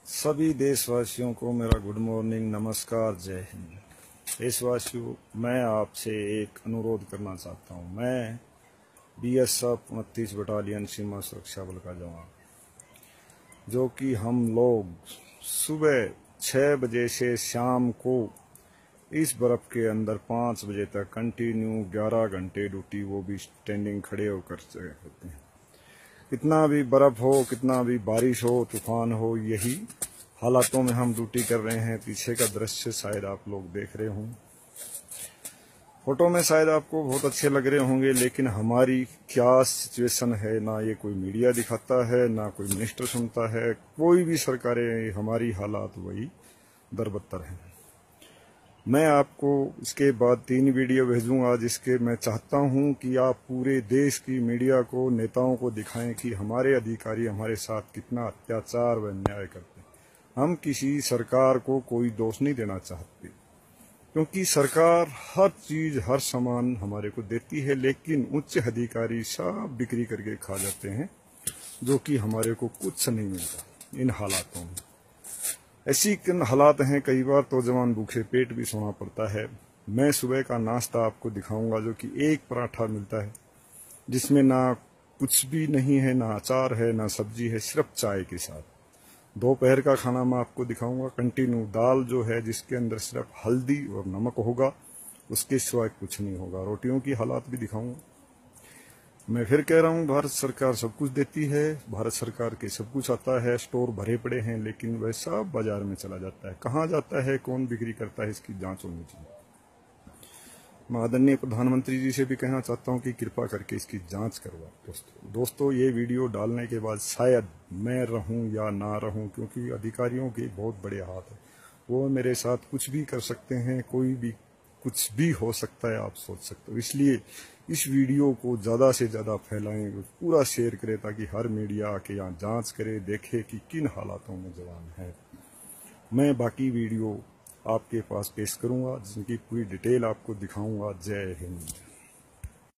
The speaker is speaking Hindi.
सभी देशवासियों को मेरा गुड मॉर्निंग, नमस्कार, जय हिंद। देशवासियों, मैं आपसे एक अनुरोध करना चाहता हूं। मैं BSF 29 बटालियन सीमा सुरक्षा बल का जवान, जो कि हम लोग सुबह 6 बजे से शाम को इस बर्फ के अंदर 5 बजे तक कंटिन्यू 11 घंटे ड्यूटी, वो भी स्टैंडिंग खड़े होकर करते हैं। कितना भी बर्फ हो, कितना भी बारिश हो, तूफान हो, यही हालातों में हम ड्यूटी कर रहे हैं। पीछे का दृश्य शायद आप लोग देख रहे हों, फोटो में शायद आपको बहुत अच्छे लग रहे होंगे, लेकिन हमारी क्या सिचुएशन है ना ये कोई मीडिया दिखाता है, ना कोई मिनिस्टर सुनता है, कोई भी सरकारें। हमारी हालात वही दरबत्तर हैं। मैं आपको इसके बाद 3 वीडियो भेजूंगा, जिसके मैं चाहता हूं कि आप पूरे देश की मीडिया को, नेताओं को दिखाएं कि हमारे अधिकारी हमारे साथ कितना अत्याचार व अन्याय करते हैं। हम किसी सरकार को कोई दोष नहीं देना चाहते, क्योंकि सरकार हर चीज, हर सामान हमारे को देती है, लेकिन उच्च अधिकारी सब बिक्री करके खा जाते हैं, जो कि हमारे को कुछ नहीं मिलता इन हालातों में। ऐसी हालात हैं, कई बार तो जवान भूखे पेट भी सोना पड़ता है। मैं सुबह का नाश्ता आपको दिखाऊंगा, जो कि एक पराठा मिलता है, जिसमें ना कुछ भी नहीं है, ना अचार है, ना सब्जी है, सिर्फ चाय के साथ। दोपहर का खाना मैं आपको दिखाऊंगा, कंटिन्यू दाल जो है, जिसके अंदर सिर्फ हल्दी और नमक होगा, उसके सिवाय कुछ नहीं होगा। रोटियों की हालात भी दिखाऊंगा। मैं फिर कह रहा हूँ, भारत सरकार सब कुछ देती है, भारत सरकार के सब कुछ आता है, स्टोर भरे पड़े हैं, लेकिन वह सब बाजार में चला जाता है। कहाँ जाता है, कौन बिक्री करता है, इसकी जांच होनी चाहिए। मैं आदरणीय प्रधानमंत्री जी से भी कहना चाहता हूँ कि कृपा करके इसकी जांच करवाएं। दोस्तों, ये वीडियो डालने के बाद शायद मैं रहूं या ना रहूं, क्योंकि अधिकारियों के बहुत बड़े हाथ हैं। वो मेरे साथ कुछ भी कर सकते हैं, कोई भी कुछ भी हो सकता है, आप सोच सकते हो। इसलिए इस वीडियो को ज़्यादा से ज़्यादा फैलाएं, पूरा शेयर करें, ताकि हर मीडिया आके यहाँ जांच करे, देखे कि किन हालातों में जवान है। मैं बाकी वीडियो आपके पास पेश करूंगा, जिनकी पूरी डिटेल आपको दिखाऊंगा। जय हिंद।